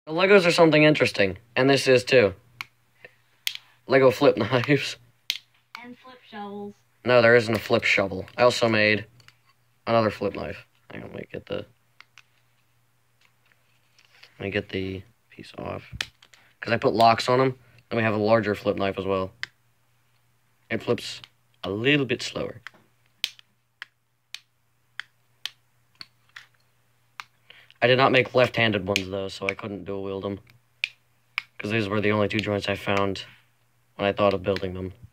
The Legos are something interesting, and this is too. Lego flip knives. And flip shovels. No, there isn't a flip shovel. I also made another flip knife. Hang on, let me get the piece off. Because I put locks on them, and we have a larger flip knife as well. It flips a little bit slower. I did not make left-handed ones, though, so I couldn't dual wield them. Because these were the only two joints I found when I thought of building them.